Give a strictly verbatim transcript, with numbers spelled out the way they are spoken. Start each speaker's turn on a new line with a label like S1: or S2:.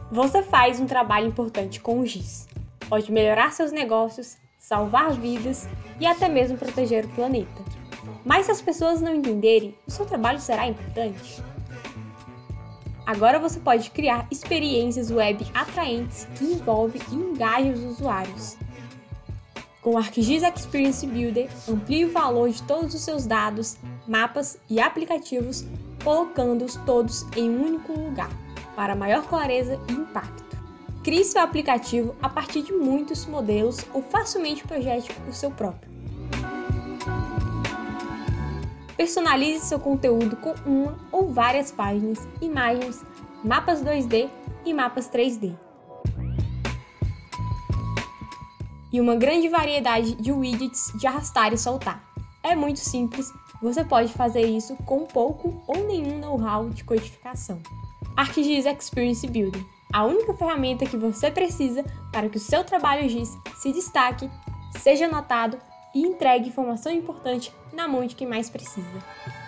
S1: Você faz um trabalho importante com o giz. Pode melhorar seus negócios, salvar vidas e até mesmo proteger o planeta. Mas se as pessoas não entenderem, o seu trabalho será importante? Agora você pode criar experiências web atraentes que envolvem e engajem os usuários. Com o ArcGIS Experience Builder, amplie o valor de todos os seus dados, mapas e aplicativos, colocando-os todos em um único lugar, para maior clareza e impacto. Crie seu aplicativo a partir de muitos modelos ou facilmente projete o seu próprio. Personalize seu conteúdo com uma ou várias páginas, imagens, mapas dois D e mapas três D. E uma grande variedade de widgets de arrastar e soltar. É muito simples, você pode fazer isso com pouco ou nenhum know-how de codificação. ArcGIS Experience Builder, a única ferramenta que você precisa para que o seu trabalho GIS se destaque, seja notado e entregue informação importante na mão de quem mais precisa.